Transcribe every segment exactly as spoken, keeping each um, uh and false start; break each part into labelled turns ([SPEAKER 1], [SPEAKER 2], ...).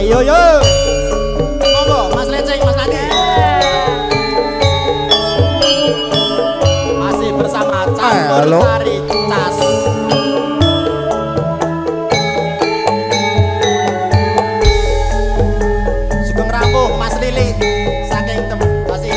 [SPEAKER 1] Ayo yo. Monggo Mas Leceng, Mas Nadi. Masih bersama Campur Sari Cas. Sugeng Rampuh Mas Lili saking temen Basi.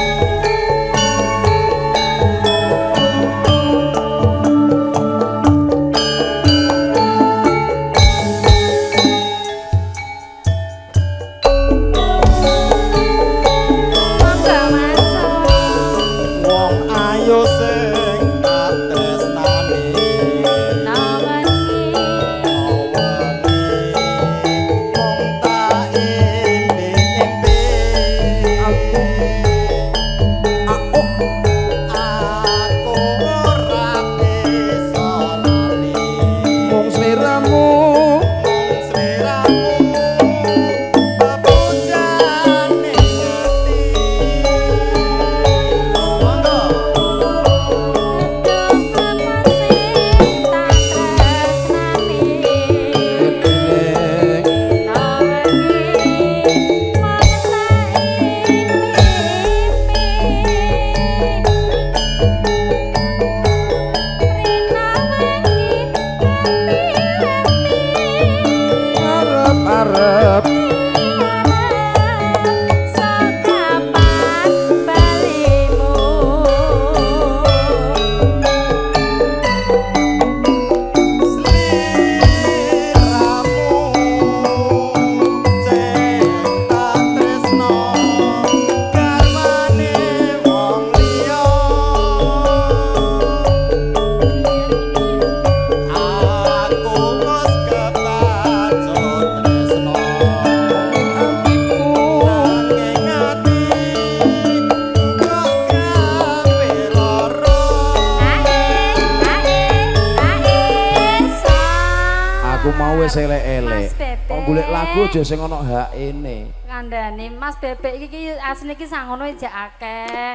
[SPEAKER 2] Elek-elek. Kok golek lagu aja sing ana hakene.
[SPEAKER 3] Kandhane Mas Bebek iki asline iki sangono ijek akeh.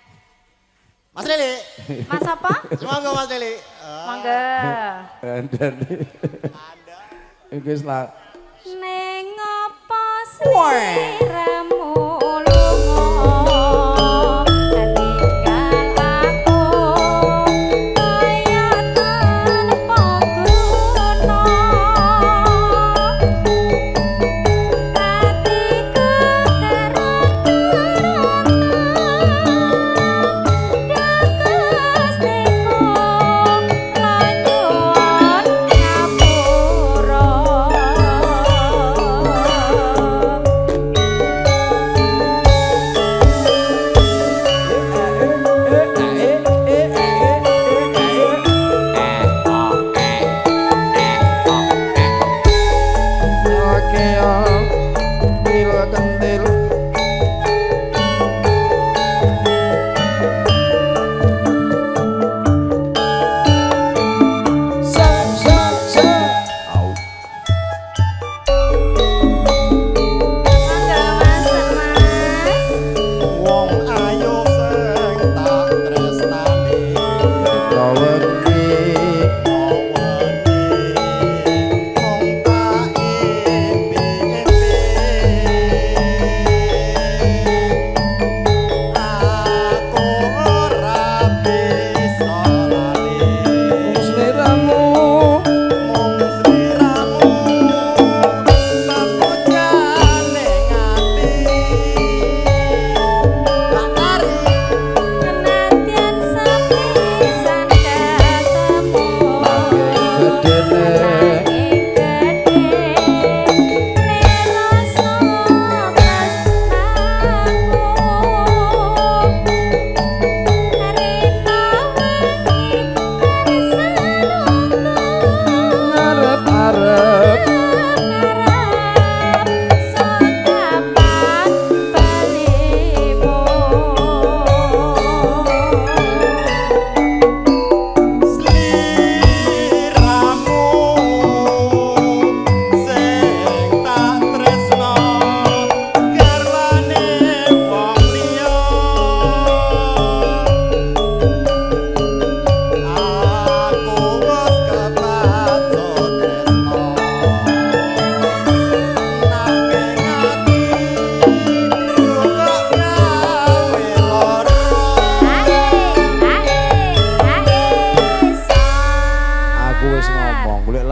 [SPEAKER 1] Mas Lili.
[SPEAKER 3] Mas apa?
[SPEAKER 1] Monggo Mas Lili.
[SPEAKER 3] Monggo.
[SPEAKER 2] Kandhane. Anda. Iki wis lah.
[SPEAKER 3] Ning apa sliramu lunga?
[SPEAKER 4] Thank you.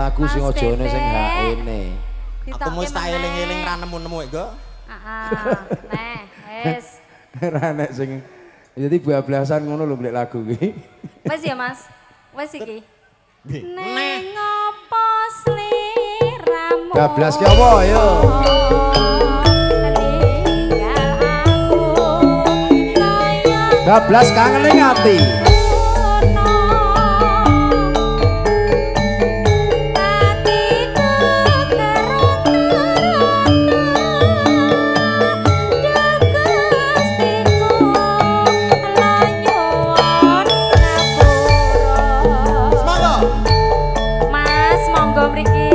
[SPEAKER 2] lagu sing
[SPEAKER 3] Mas
[SPEAKER 2] ojone sing
[SPEAKER 3] Bebek.
[SPEAKER 2] haene.
[SPEAKER 1] Aku
[SPEAKER 3] Ditokke
[SPEAKER 1] mesti tak
[SPEAKER 3] meneh.
[SPEAKER 1] eling-eling ra nemu-nemu iku.
[SPEAKER 3] Heeh. Neh, wis.
[SPEAKER 2] Ra nek sing jadi bablasan ngono lho golek lagu ki.
[SPEAKER 3] Wis ya, Mas. Wis iki.
[SPEAKER 1] Neh.
[SPEAKER 3] Neng opo sliramu?
[SPEAKER 2] Bablas ki apa yo?
[SPEAKER 3] Ninggal aku kaya
[SPEAKER 2] Bablas kangen ning ati.
[SPEAKER 3] ngono. Atiku
[SPEAKER 1] Semoga.
[SPEAKER 3] Mas, monggo mriki.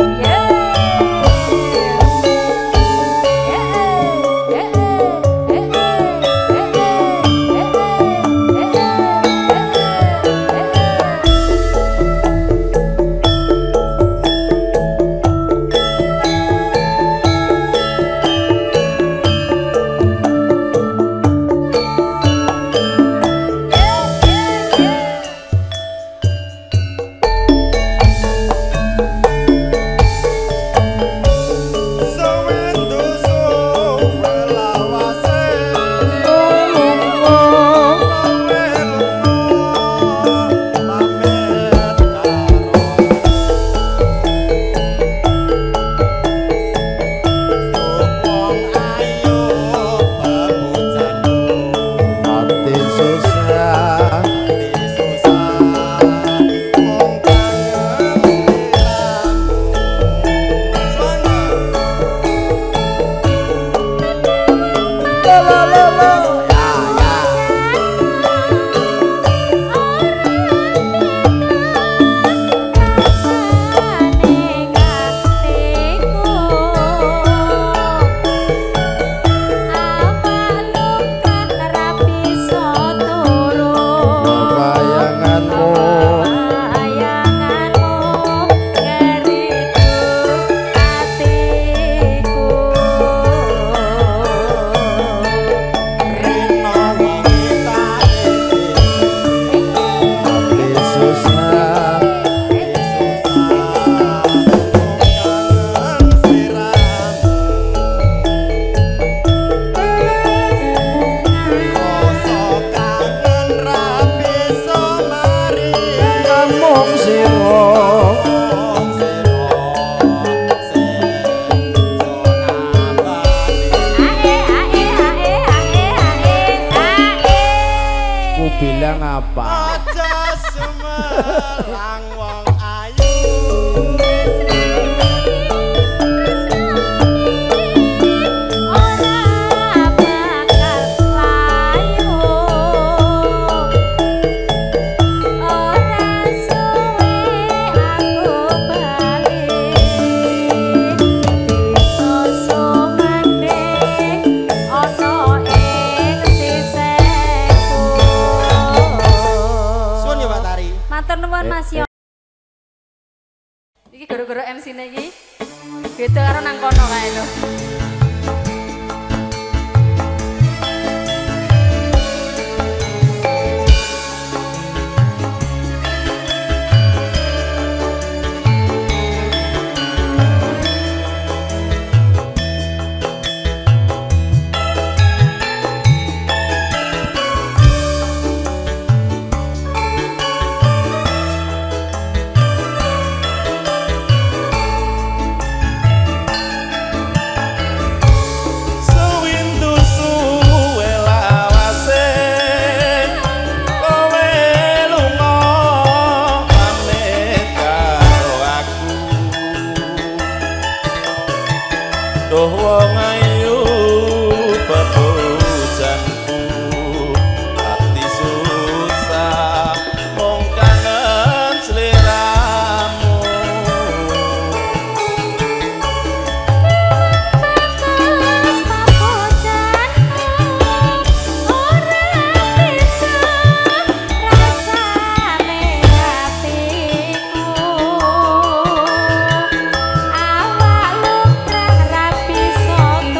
[SPEAKER 2] bilang apa?
[SPEAKER 1] Aja semelang wong ayu.
[SPEAKER 3] Matur nuwun Mas Yo. Iki gara-gara M C-ne iki beda karo nang kono kae lho.
[SPEAKER 4] Wong ayu bebujanku hati susah mung kangen sliramu
[SPEAKER 3] Batas papojanku ora bisa rasane hatiku awak lukrah rapi soto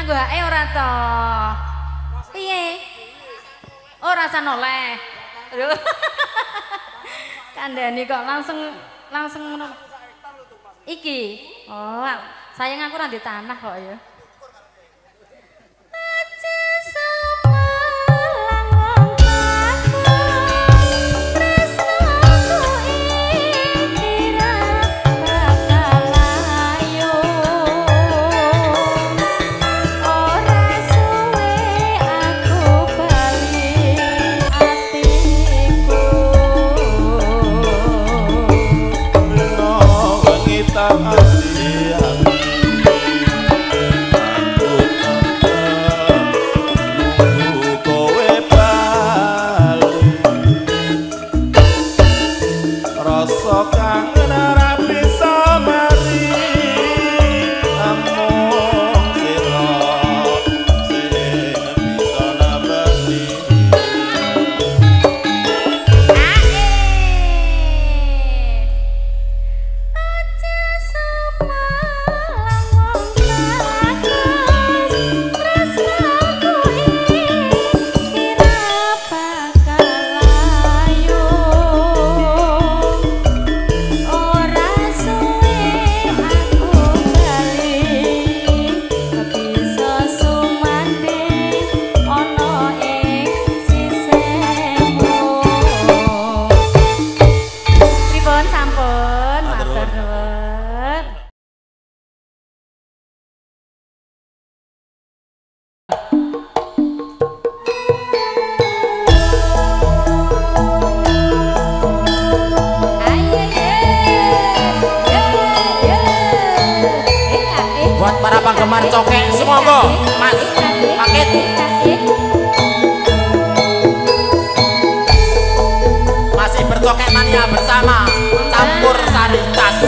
[SPEAKER 3] nganggo hake ora to. Piye? Ora san oleh. Lho. Kandhani kok langsung langsung ngono. Iki. Oh, sayang aku ora di tanah kok ya.
[SPEAKER 1] Penggemar cokek semua kok, Mas. Paket. Masih bercokek mania bersama Campur Sari Tas.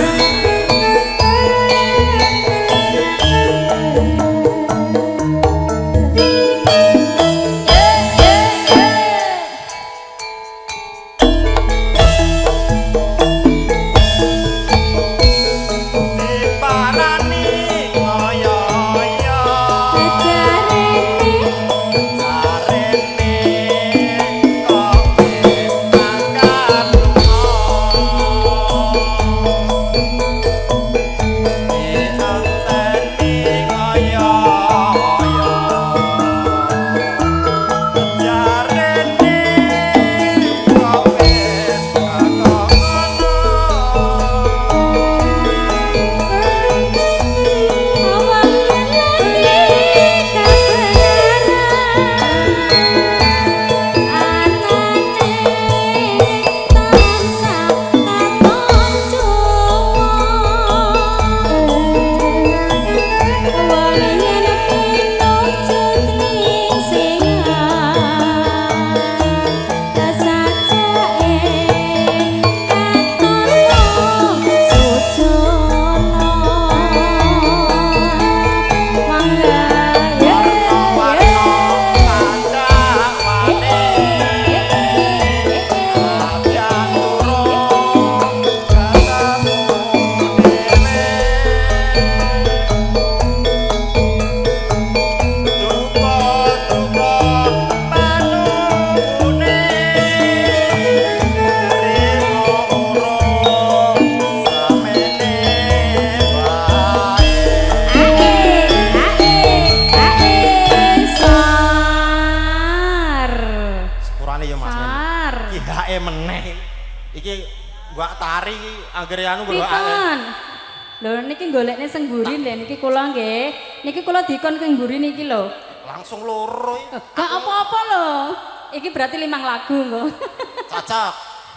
[SPEAKER 4] Anggere anu
[SPEAKER 3] Pikon. Lho niki golekne sing mburi lho niki kula nggih. Niki kula dikon sing mburi niki lho.
[SPEAKER 4] Langsung loro iki.
[SPEAKER 3] Gak apa-apa lho. Iki berarti limang lagu kok.
[SPEAKER 4] Cocok.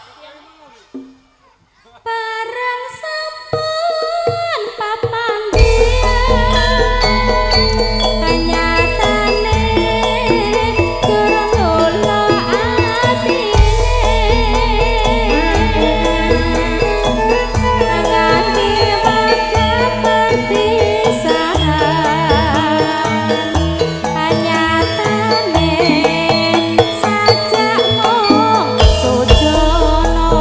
[SPEAKER 3] Bareng sampun papanggihan kanyatane kurang kula atine ngati bakal perpisahan kanyatane sajak mung sujono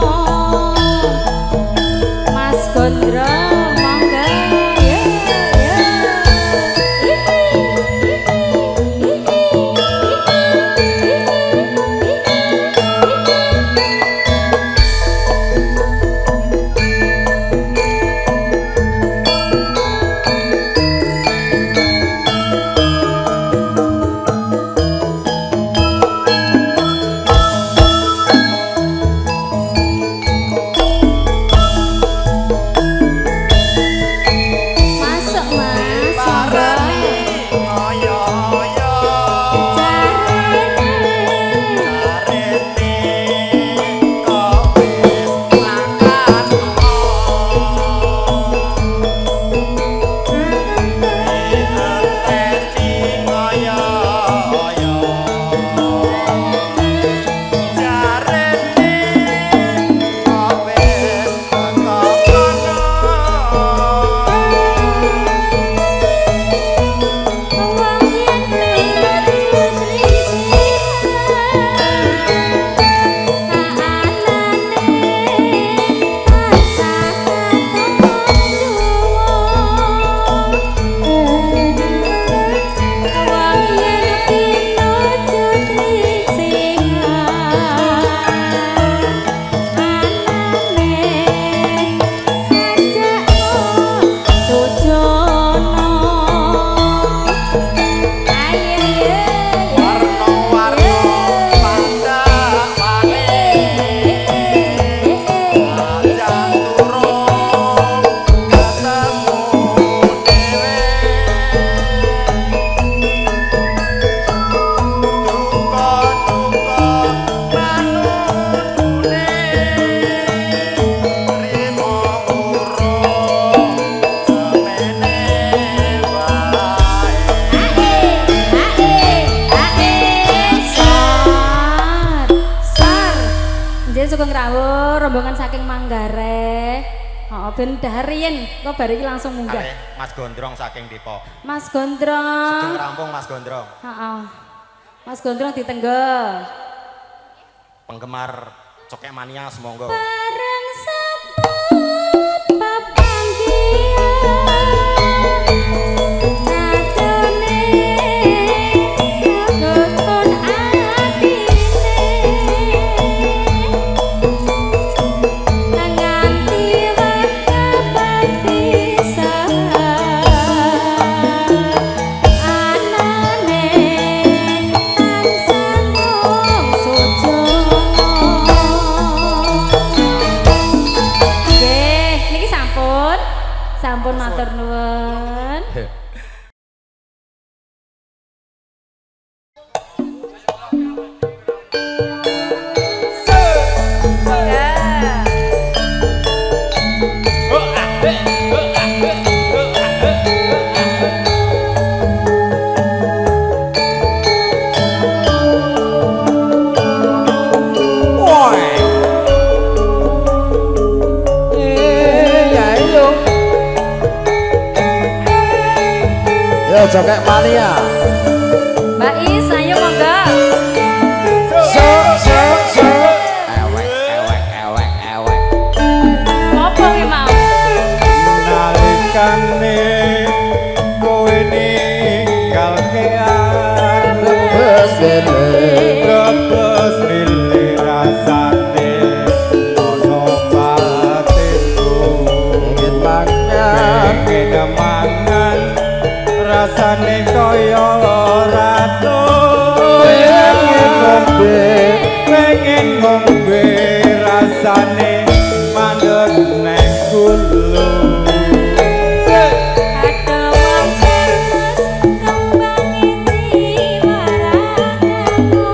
[SPEAKER 3] Mas Gondro monggo ya ya rombongan saking Manggarai. Oh, ben daharian kok bar iki langsung munggah.
[SPEAKER 4] Are Mas Gondrong saking Depok.
[SPEAKER 3] Mas Gondrong.
[SPEAKER 4] Sedeng rampung Mas Gondrong.
[SPEAKER 3] Heeh. Mas Gondrong ditenggo.
[SPEAKER 4] Penggemar Cokek Mania semonggo.
[SPEAKER 3] Bareng sabut pepanggian. Sampun matur nuwun.
[SPEAKER 2] Cokek Mania.
[SPEAKER 3] Mbak Is, ayo monggo.
[SPEAKER 2] So so so. Ewek ewek ewek ewek.
[SPEAKER 3] Apa ki mau?
[SPEAKER 5] Nalikane kowe ninggal kean
[SPEAKER 2] Bebes bebes.
[SPEAKER 5] Brebes milih rasane ono batinku
[SPEAKER 2] Ingin mangan.
[SPEAKER 5] Ingin mangan rasane kaya ratu
[SPEAKER 2] Pengen ngombe.
[SPEAKER 5] pengen ngombe rasane mandeg neng kulu
[SPEAKER 3] Ada wong serius kembang jiwa ragaku.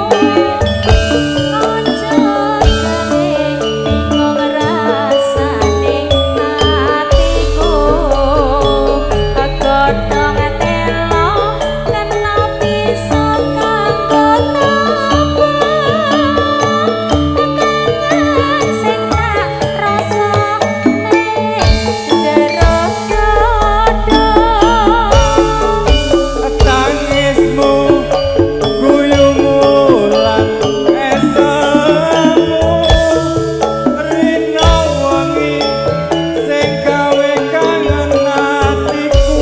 [SPEAKER 3] Ojo gawe bingung rasane hatiku. Godhong telo kena pisau kanggo napa. Kangen sing tak rasane jero dodo.
[SPEAKER 5] tangismu guyumu lan esemu rino wangi sing gawe kangen atiku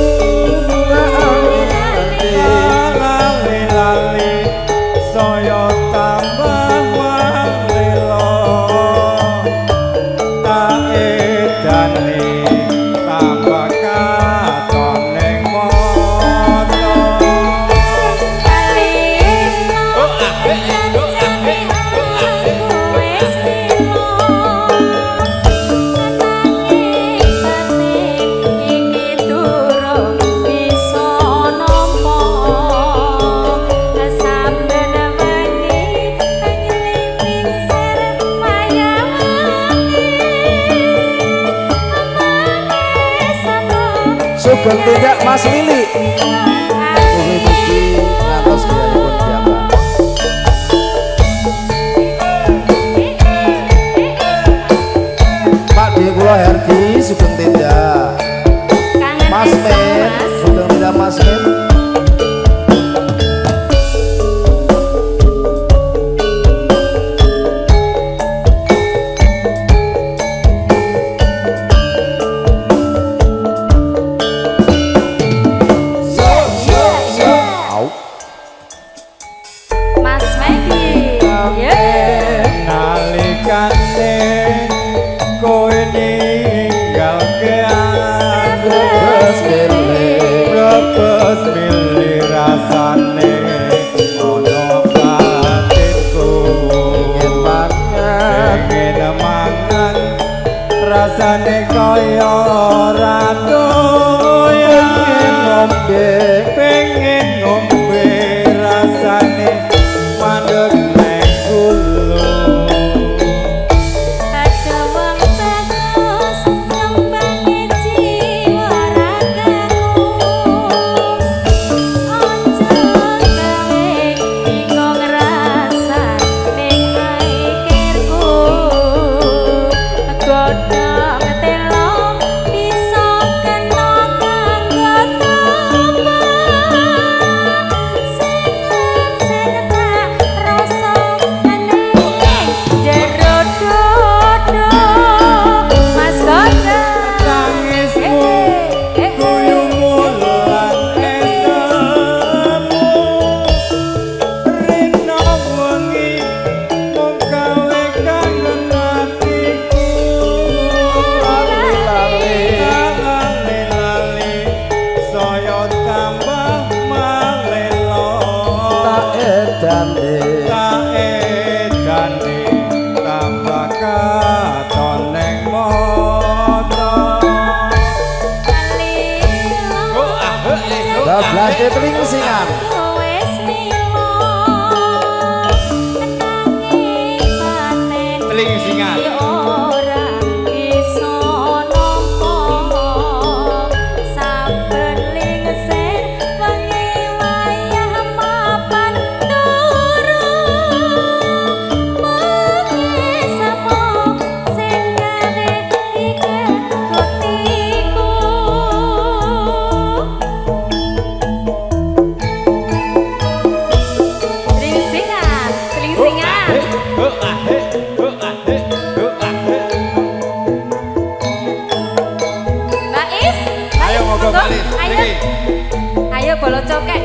[SPEAKER 5] lali-lali saya tambah walilo tak edane tambah katon ning moto
[SPEAKER 2] Sugeng tindak Mas Lili. Mugi-mugi ngantos griyanipun piyambak. Pak Dwi kula Herdi sugeng tindak. Mas Men sugeng tindak Mas Men.
[SPEAKER 3] Mas Megi,
[SPEAKER 5] nalikane kowe ninggal kean
[SPEAKER 2] Bebes bebes.
[SPEAKER 5] brebes milih rasane ono batinku
[SPEAKER 2] Ingin mangan.
[SPEAKER 5] pengen mangan rasane kaya ratu
[SPEAKER 2] Pengen ngombe.
[SPEAKER 5] pengen ngombe rasane mandeg neng kulu
[SPEAKER 3] ada wong bagus kembang jiwa ragaku. Ojo gawe bingung rasane pikirku.
[SPEAKER 2] Bablas teling singan.
[SPEAKER 5] Teling singan.
[SPEAKER 3] Ayo bolo cokek.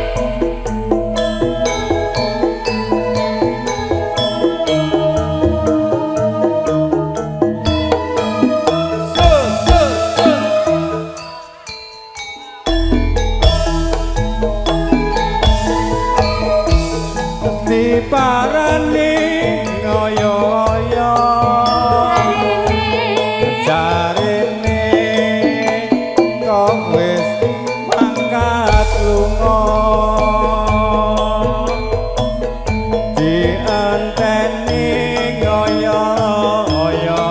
[SPEAKER 5] Diparani ngoyo-ngoyo jarene kok wis mangkat lunga dianteni ngoyo-ngoyo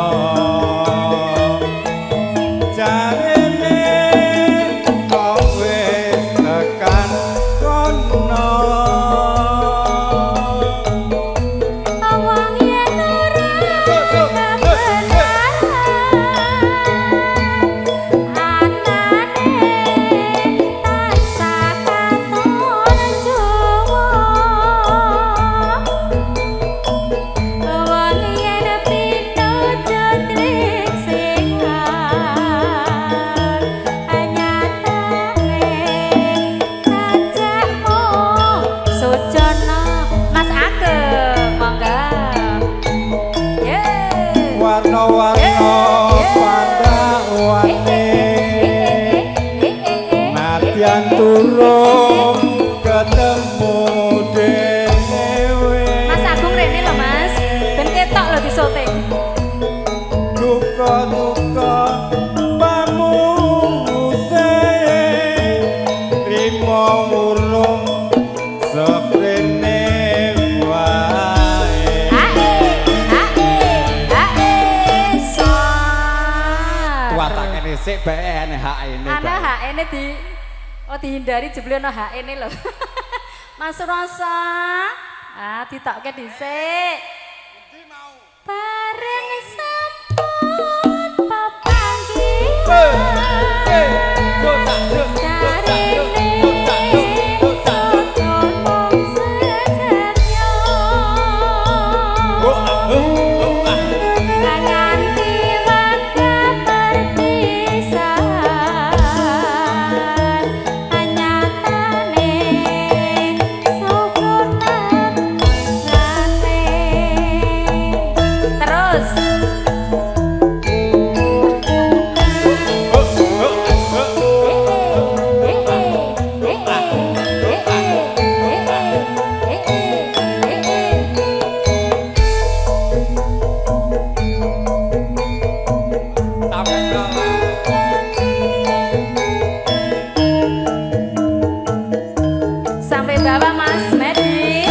[SPEAKER 5] jarene kok wis tekan kono. Warna-warna pandawane nadyan turung ketemu dhewe.
[SPEAKER 3] Mas Agung rene lho Mas, ben ketok lho disoting.
[SPEAKER 5] Duka-duka pamuse rimo murung seprene wae. Watakane sik bae ene hak ini.
[SPEAKER 3] Ana hak ini di oh dihindari jebule ana hak ini lho. Mas Rosa. Ah ditokke dhisik. Endi mau? Bareng sampun papanggilan. Sampai bawah Mas Medi.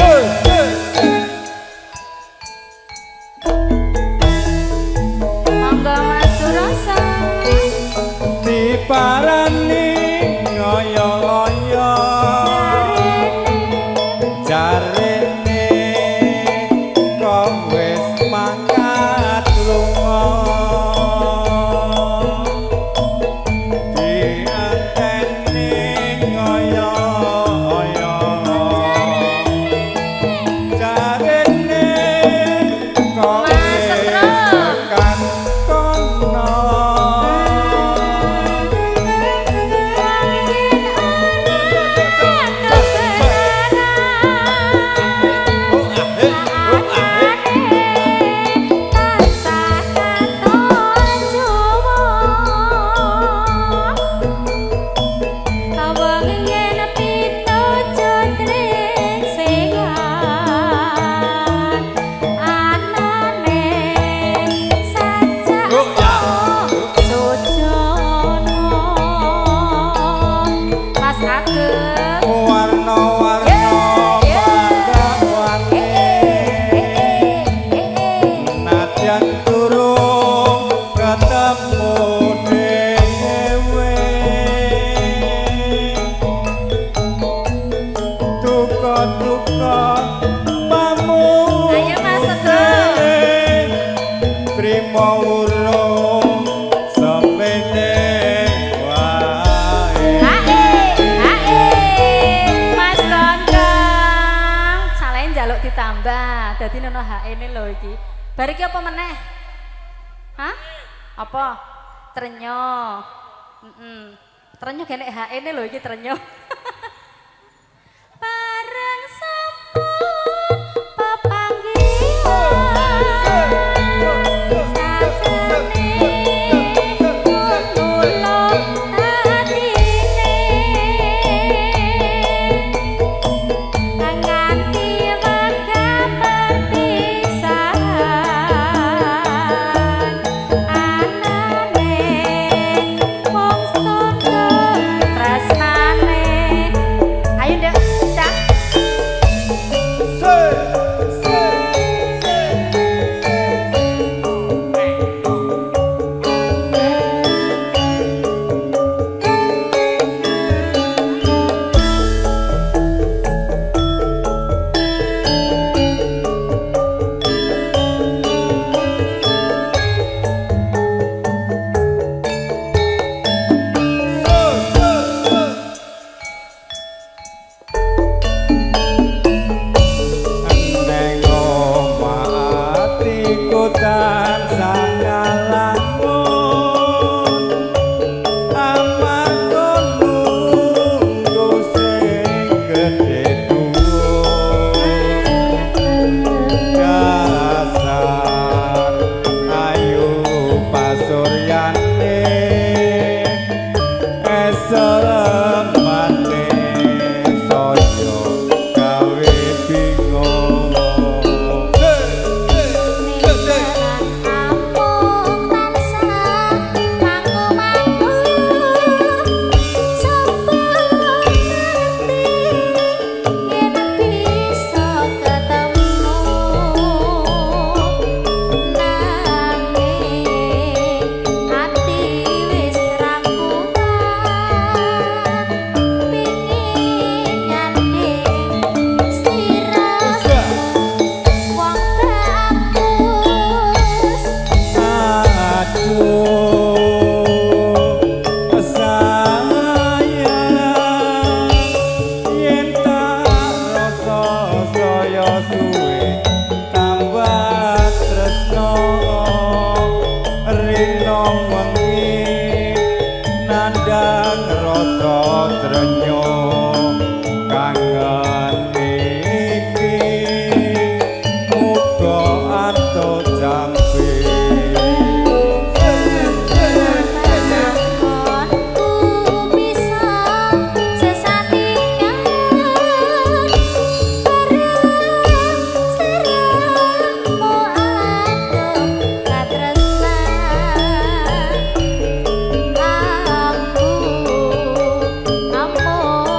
[SPEAKER 3] Monggo Mas Suroso.
[SPEAKER 5] Diparani ngoyo-ngoyo jarene kok wis mangkat lunga dianteni ngoyo-ngoyo jarene kok wis tekan kono.
[SPEAKER 3] Ditambah, dadi nono H ini lho iki. Bar iki apa meneh? Hah? Apa? Trenyo. Heeh. Trenyo genek H ini lho iki trenyo. Bareng sampun pepanggihan.
[SPEAKER 6] Amor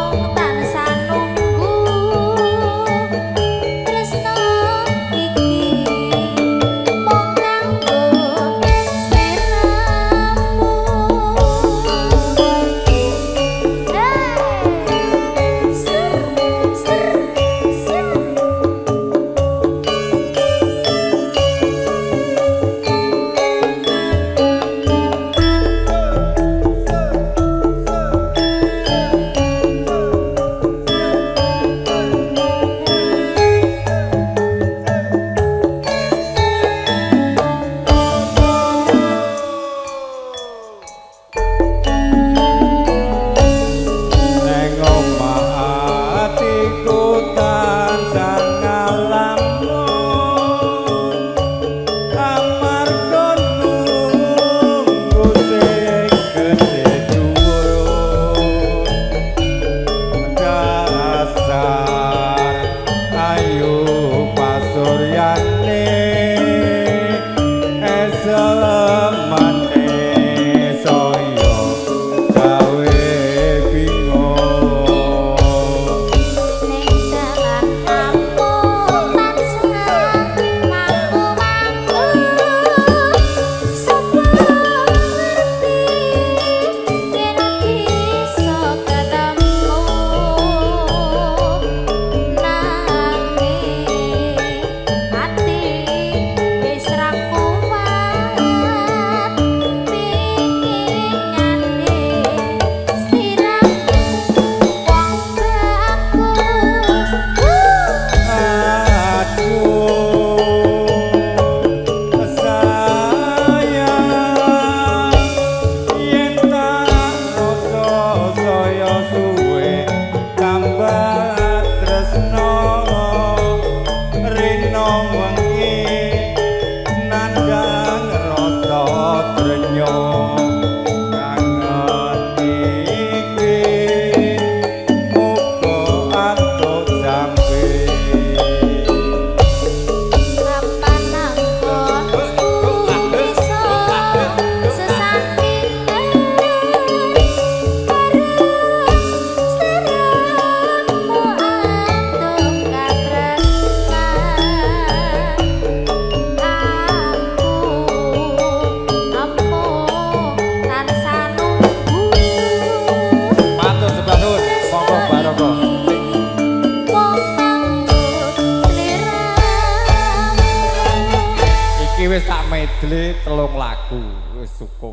[SPEAKER 5] medley telung lagu wis cukup.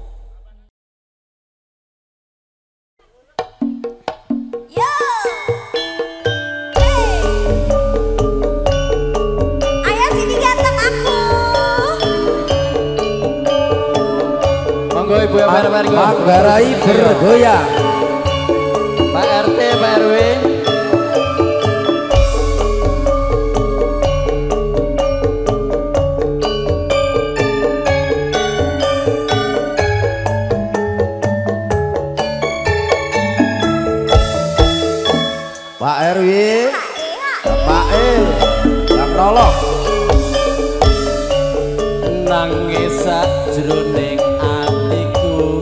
[SPEAKER 6] Yo. Hey. Ayo sini ganteng aku.
[SPEAKER 5] Monggo Ibu ya Pak R W.
[SPEAKER 2] Manggarai bergoyang.
[SPEAKER 5] Pak R T, Pak R W.
[SPEAKER 2] Pak R W, Pak E, Bang Nolok.
[SPEAKER 5] Nangis sajroning atiku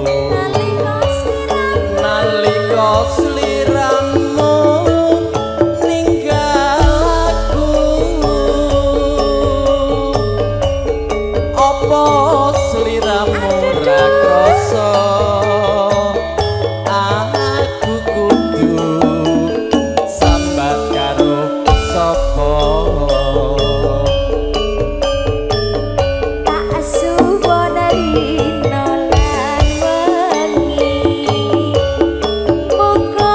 [SPEAKER 5] nalika sliramu ninggal aku apa sliramu ra krasa aku kudu sambat karo sapa.
[SPEAKER 6] Suwona lino lan wengi muga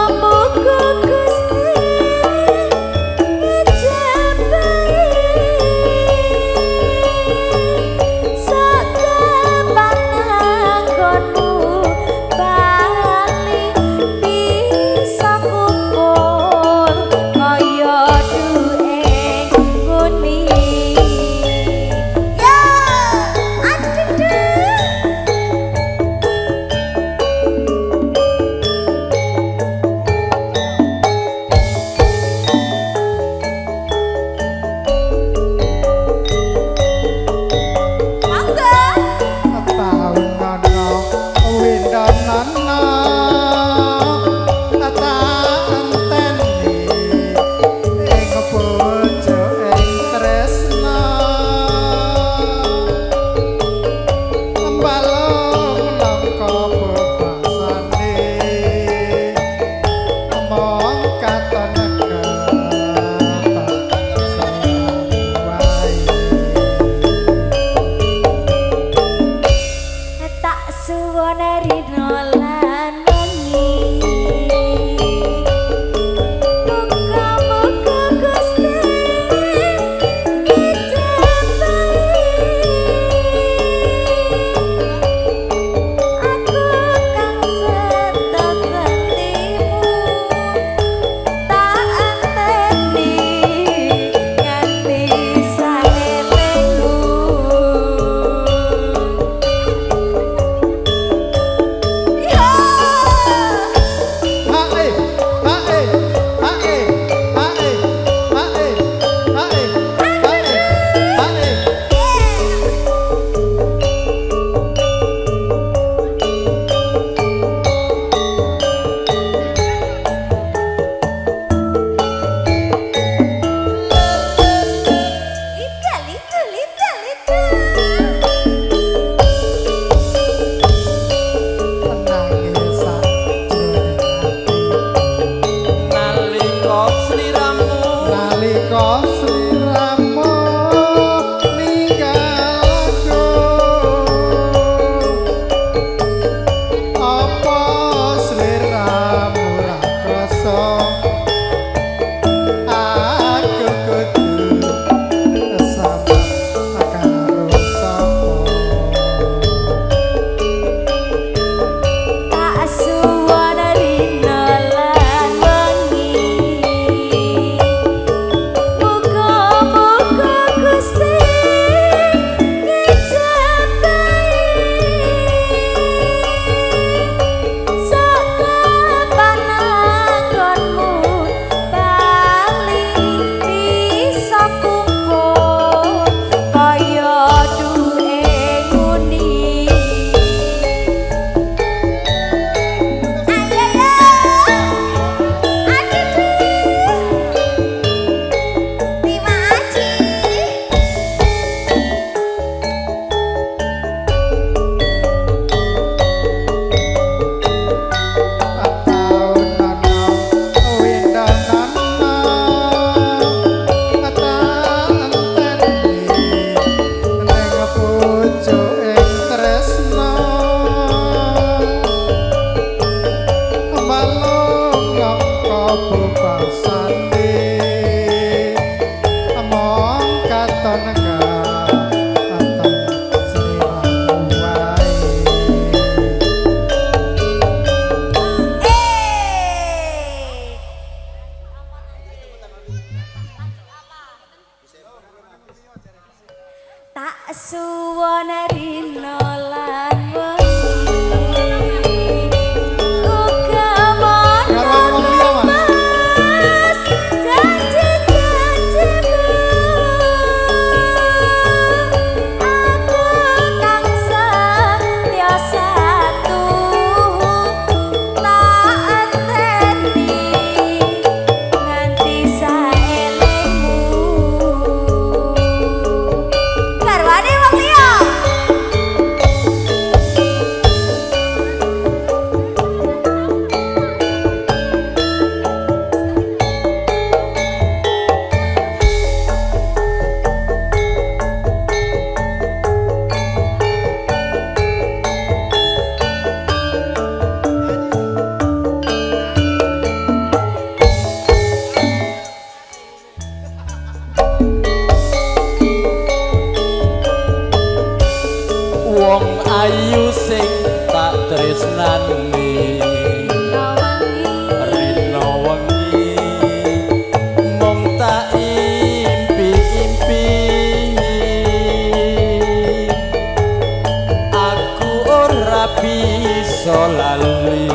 [SPEAKER 5] lali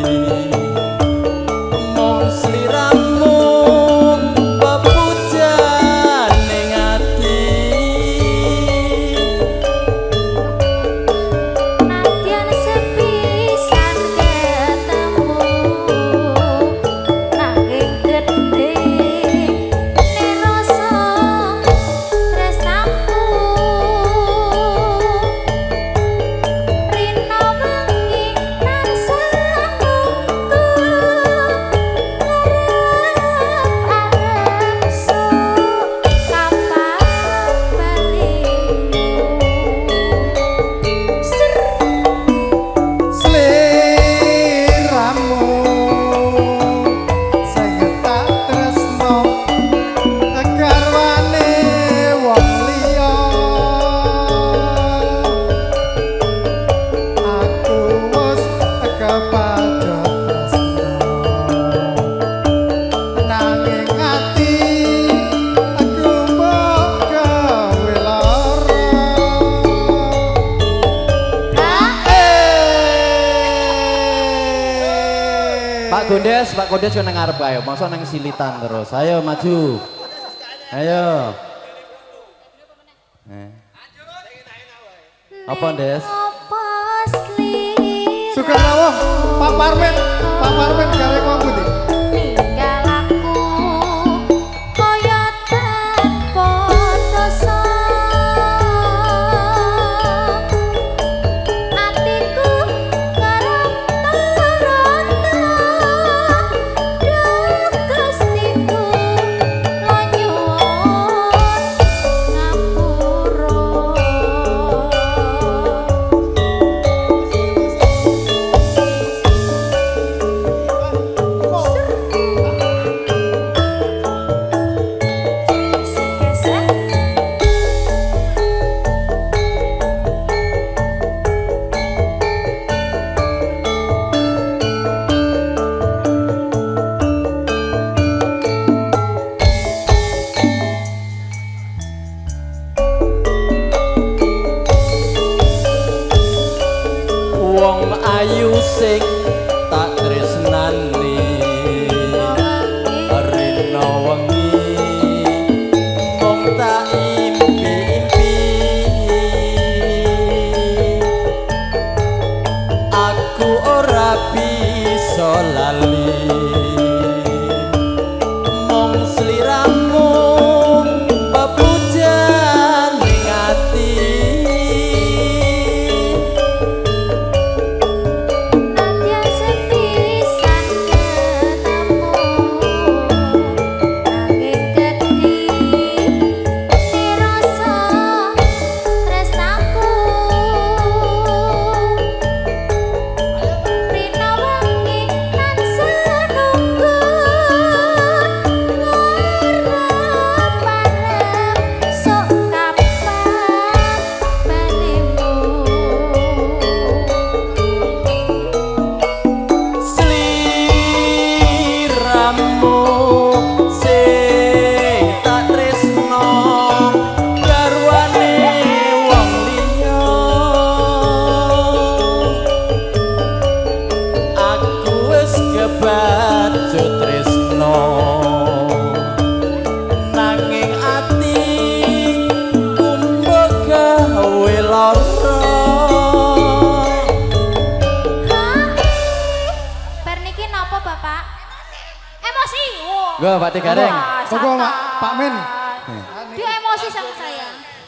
[SPEAKER 5] mong sliramu pepujan ning ati
[SPEAKER 3] Nadyan sepisan ketemu nanging gedhe nerasa tresnaku Rina wengi tansah nunggu arep-arep sok kapan balimu Ser
[SPEAKER 2] sliramu sing tak tresno garwane wong liya aku wis kepadha tresno nanging ati aku mbok gawe lara
[SPEAKER 7] Pak Gondes, Pak Gondes yo nang ngarep ayo, masa nang silitan terus. Ayo maju. Ayo. Eh. Apa, Des?
[SPEAKER 3] Apa sliramu
[SPEAKER 2] Sugeng rawuh Pak Parmin, Pak Parmin gawe kok pundi?
[SPEAKER 3] ninggal aku kaya tanpa dosa atiku ngeronta-ronta duh Gustiku lo nyuwun ngapura
[SPEAKER 5] wong ayu sing tak tresnani rina wengi mong tak impi-impi aku ora bisa lali mong sliramu pepujan ning ati
[SPEAKER 3] Nadyan sepisan ketemu nanging gedhe nerasa tresnaku Rina wengi tansah nunggu arep-arep sok kapan balimu
[SPEAKER 5] sliramu sing tak tresno garwane wong liya aku wis kebacut tresno nanging ati kumbek gawe lara
[SPEAKER 3] Bar niki napa Bapak? Emosi. Wow.
[SPEAKER 7] Go, Pak Tigareng.
[SPEAKER 3] Wah,
[SPEAKER 2] Monggo,
[SPEAKER 3] santai.
[SPEAKER 2] Mak. Pak Min.
[SPEAKER 3] Dia emosi sama saya.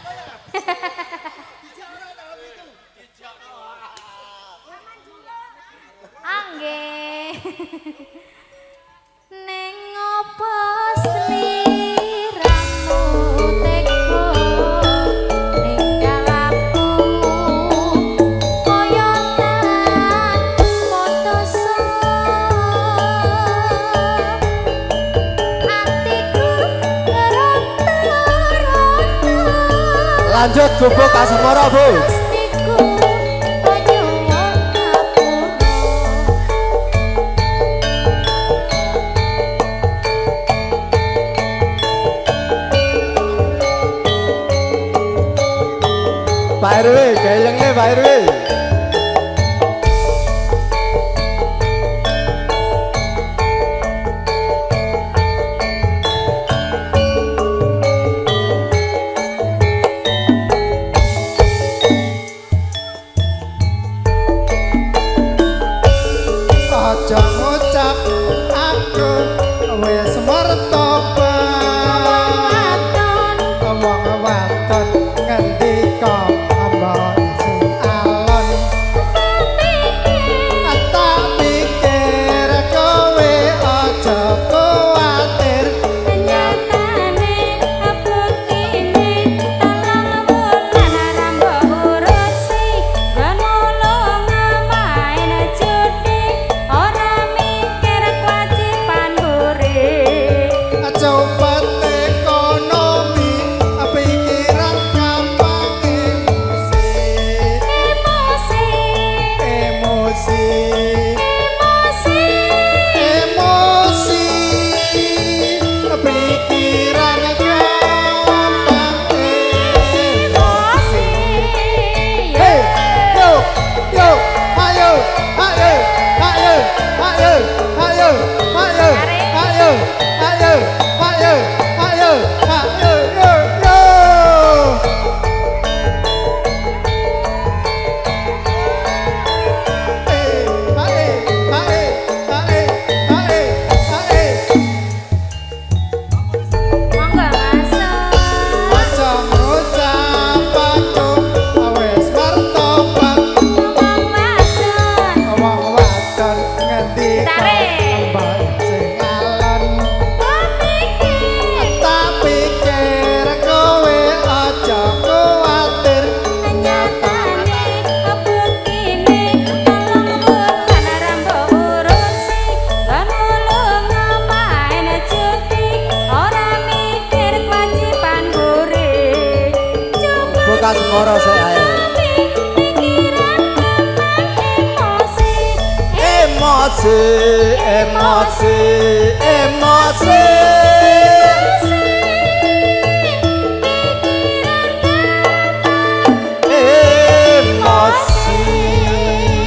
[SPEAKER 3] Angge. Neng apa sliramu teko ninggal aku kaya tanpa dosa atiku ngeronta-ronta
[SPEAKER 7] Lanjut gubuk Kaseporo, Bu.
[SPEAKER 3] Gustiku lo nyuwun ngapura
[SPEAKER 7] Pak R W, gayengne Pak R W.
[SPEAKER 2] aja ngucap aku wis mertobat wong wadon ngendika ambon sing alon tak pikir kowe aja kuwatir
[SPEAKER 3] nyatane buktine telung wulan rambok urusi nggon mulung main judi ora mikir kewajiban buri
[SPEAKER 2] coba ekonomi pikiran gampang emosi
[SPEAKER 3] emosi
[SPEAKER 2] emosi
[SPEAKER 3] emosi
[SPEAKER 2] emosi pikiran gampang emosi hey yo yo ayo ayo ayo ayo ayo ayo ayo ayo ayo ayo ayo yo yo
[SPEAKER 3] monggo masuk
[SPEAKER 2] aja ngucap aku wis mertobat
[SPEAKER 3] wong wadon
[SPEAKER 2] wong wadon ngendika
[SPEAKER 3] Tarik.
[SPEAKER 2] mbak sing alon
[SPEAKER 3] pikir
[SPEAKER 2] tak pikir kowe aja kuwatir
[SPEAKER 3] nyatane buktine telung wulan rambok urusi nggon mulung main judi ora mikir kewajiban buri coba
[SPEAKER 7] Bekas ngoro sik ae.
[SPEAKER 3] pikiran gampang emosi
[SPEAKER 7] Emosi, emosi, emosi. Emosi.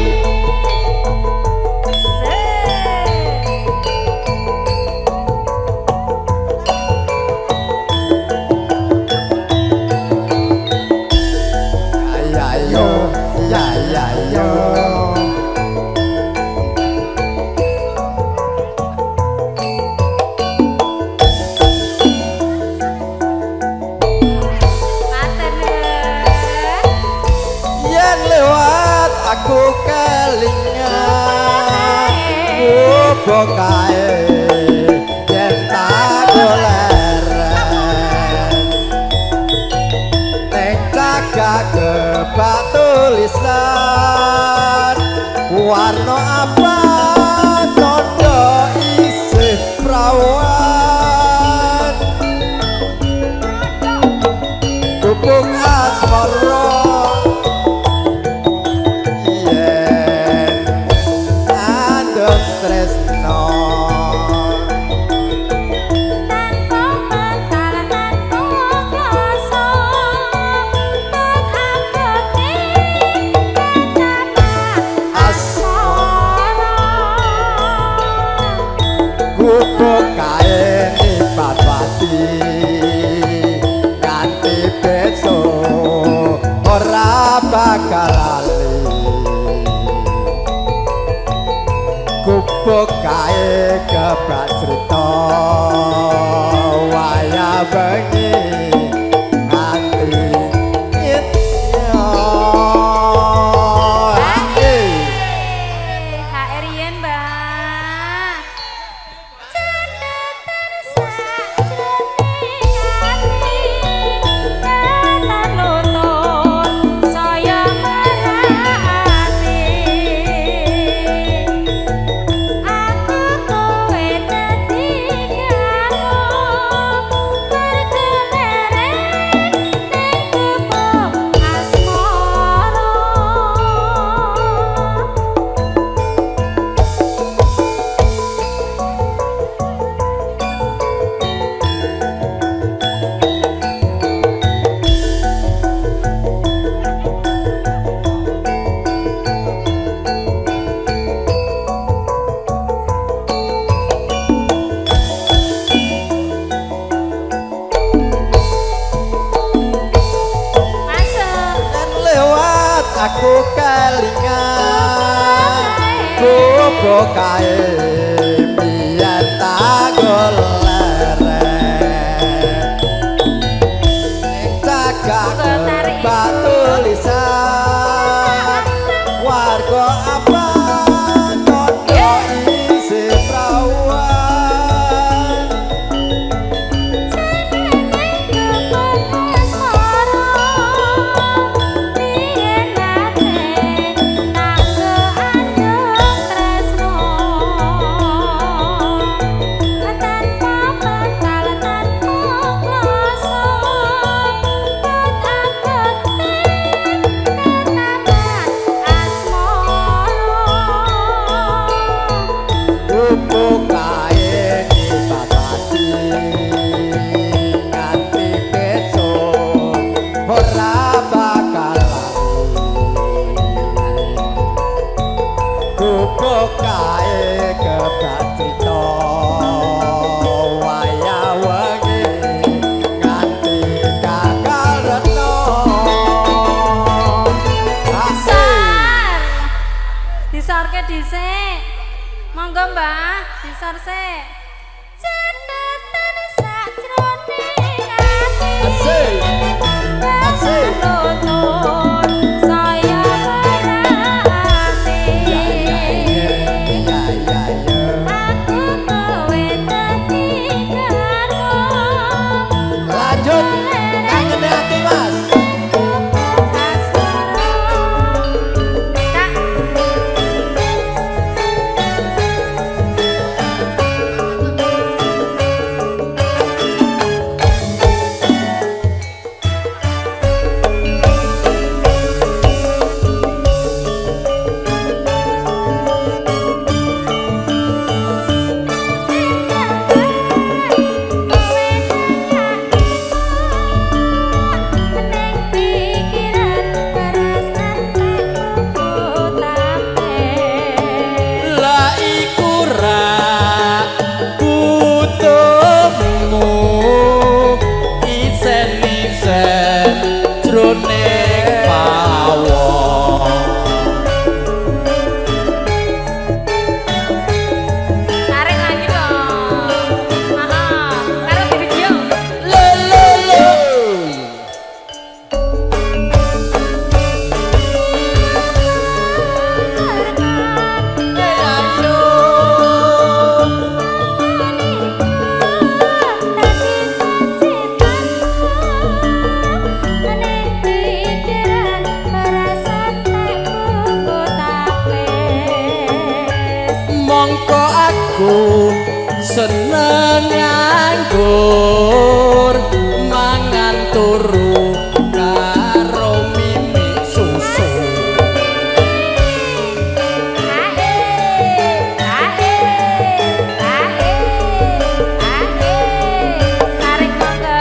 [SPEAKER 7] Ya ya yo, ya ya yo.
[SPEAKER 3] Matur
[SPEAKER 7] Yen lewat aku kelingan Bobo kae yen tak goleren Ning cagak kebak tulisan Warna apa tondo isih prawan Bubuk asmara yen andhep tresno
[SPEAKER 3] tanpa bakal tanpa kuasa buat abote kata asmara
[SPEAKER 7] Bubuk kae nipat pati nganti besok ora bakal lali Bubuk kae kebak cerita waya bengi nganti ityo
[SPEAKER 3] H R yen Mbak catatan sajroning ati tetan nonton saya merhati aku kowe dadi kamu
[SPEAKER 5] Bobo kae biyen tak golek ning cagak batu lisan warga apa kono isi prawan
[SPEAKER 3] dhisik. Monggo Mbah, disor sik. Cedetan sakjroning ati. Asik. Asik. Nonton saya berarti. Ya ya ya ya ya ya. Aku kowe dadi garwa. Lanjut. Kangen ati Mas.
[SPEAKER 5] Seneng nganggur mangan turu karo mimik susu.
[SPEAKER 3] Ae, ae, ae, ae, tarik monggo.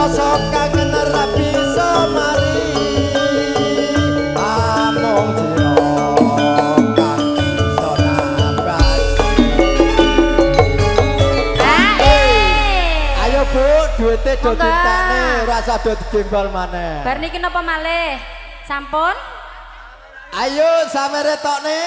[SPEAKER 7] rasa kangen ra bisa mari amung sira kang bisa nambati. Ayo Bu, duwite do ditane rasa do digembal maneh.
[SPEAKER 3] Bar niki napa malih? Sampun?
[SPEAKER 7] Ayo samere tokne.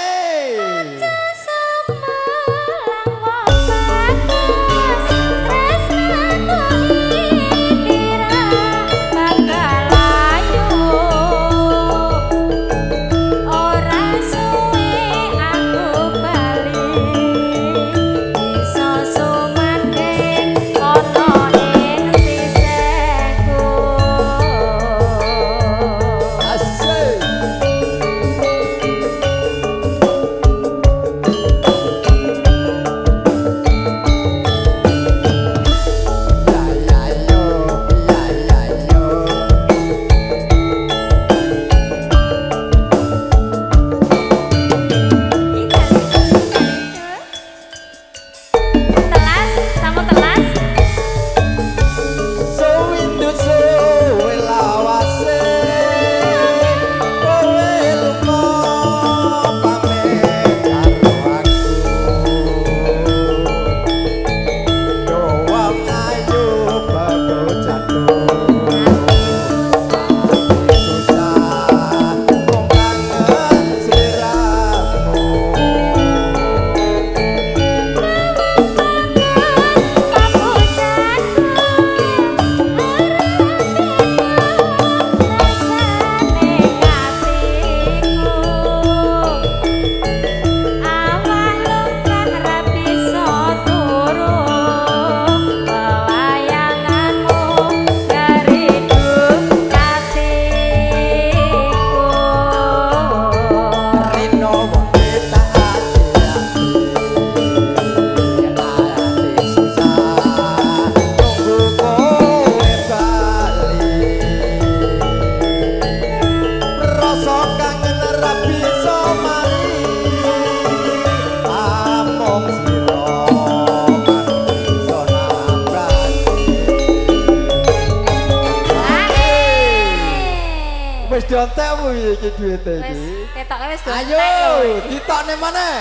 [SPEAKER 7] Diontekmu iki duwite iki.
[SPEAKER 3] Wis ketoke wis do.
[SPEAKER 7] Ayo, ditokne maneh.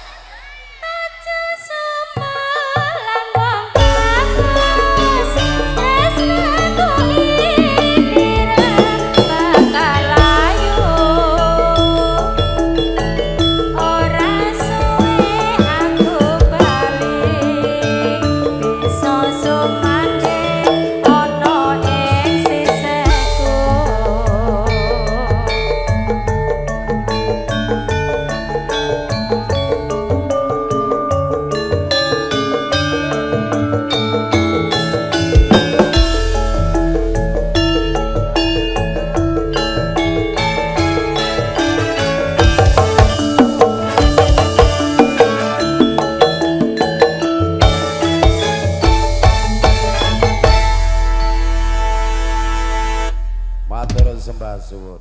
[SPEAKER 7] Matur sembah suwun.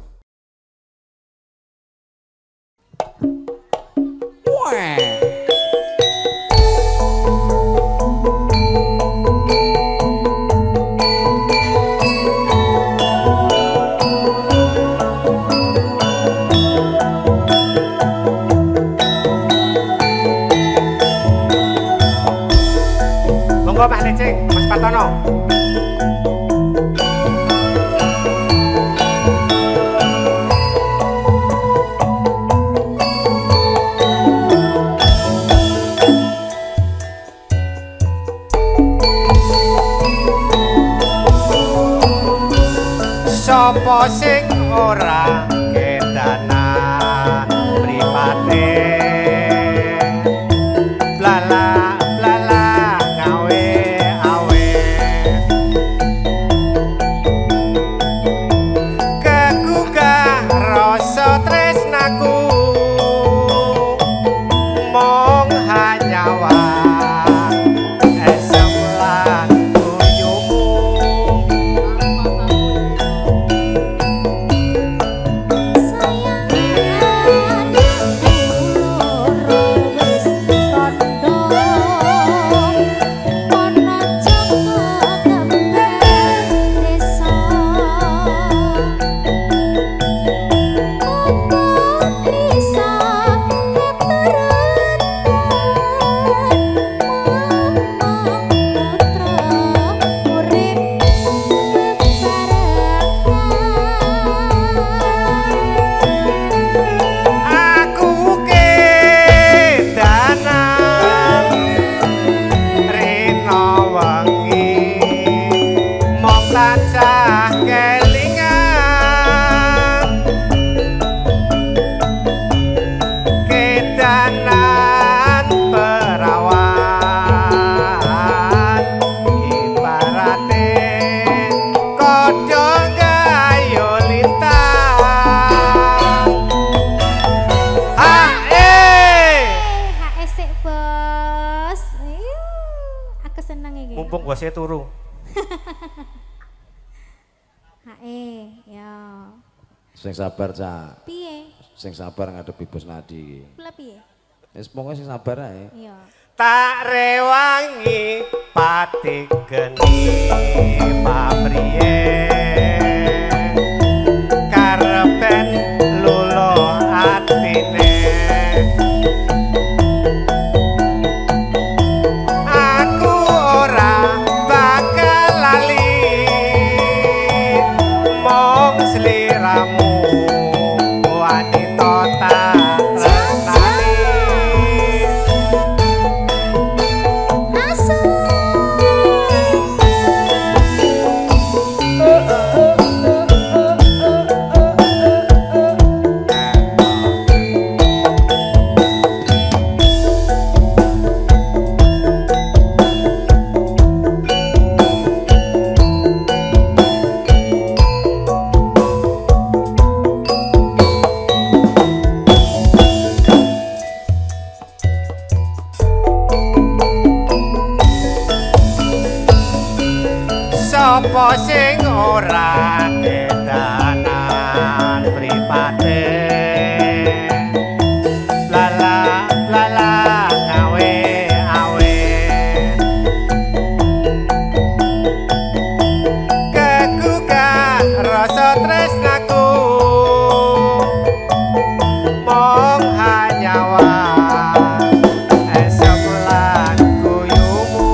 [SPEAKER 1] Monggo Pak Necing, Mas Patono. Sopo sing ora kedanan mripate blala blala gawe awe kegugah rasa tresnaku mong hanyawa esem lan guyumu
[SPEAKER 8] turu.
[SPEAKER 6] Hae, ya.
[SPEAKER 2] Sing sabar, Cak.
[SPEAKER 6] Piye?
[SPEAKER 2] Sing sabar ngadepi Bos Nadi.
[SPEAKER 6] Kula piye?
[SPEAKER 2] Wis pokoke sing sabar ae.
[SPEAKER 6] Iya.
[SPEAKER 8] Tak rewangi pati geni papriye karepen lulo atine aku ora bakal lali mong sliramu wanita tak sapa sing ora kedanan mripate lala lala gawe awe kegugah rasa tresnaku mong hanyawa esok lan guyumu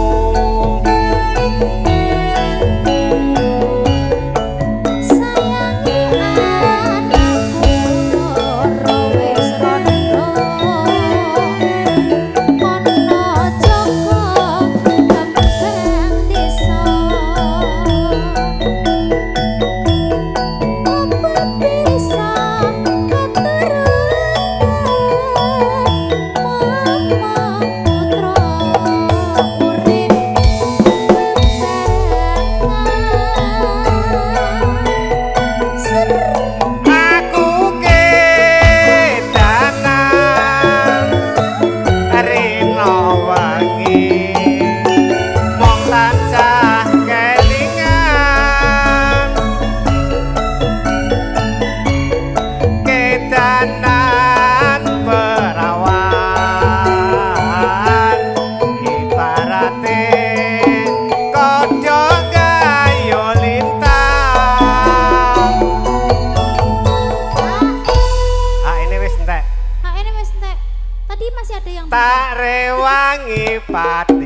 [SPEAKER 8] tak rewangi pat